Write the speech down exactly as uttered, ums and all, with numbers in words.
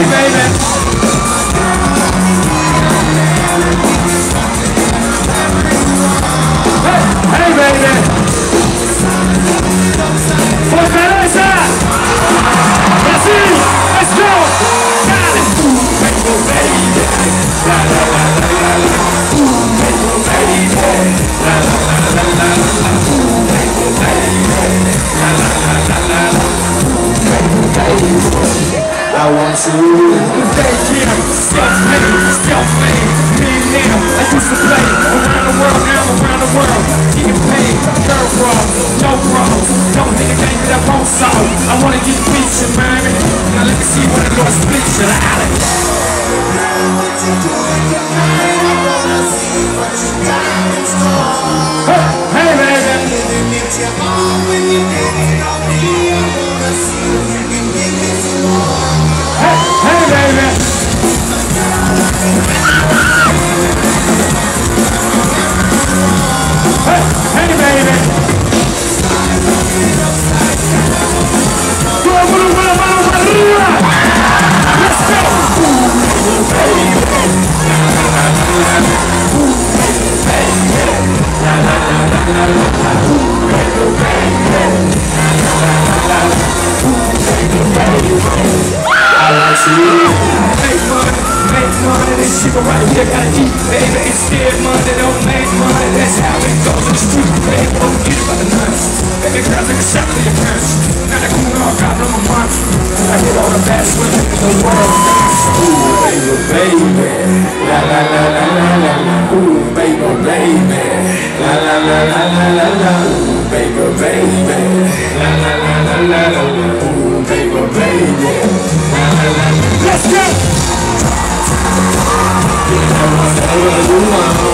hey, baby. Hey, hey, baby. Fortaleza. Brazill. Let's go. Got it. Pitbull, baby. La la la la la la. Pitbull, baby. La la la la la la. Pitbull, baby. La la la la la la. Pitbull, baby. I want you. Thank you. Still me, still me. Me now. I used to play around the world. Now I'm around the world. Getting paid. Girl wrong. No wrong. Don't think anything that I won't solve. I wanna get beats in Miami. Now let me see what the Lord splits to the alley. What you doing tonight? I wanna see what you got in store. Hey, hey, baby. Giving it your all when you did it on me. I wanna see if you can give me some more. Hey, hey, baby. Hey, hey, baby. Let's go. Make money, make money, this shit right here gotta eat, baby. Instead money don't make money, that's how it goes in the street, baby. Don't get it by the nuts, baby girl, take a shot of your parents. Now that cool dog got on my mind, I hit all the best women in the world. Ooh, baby, baby, la la la la la la la. Ooh, baby, baby, la la la la la la la. Ooh, baby, baby, la la la la la la. Ooh, baby, baby, la la la la. Let's go.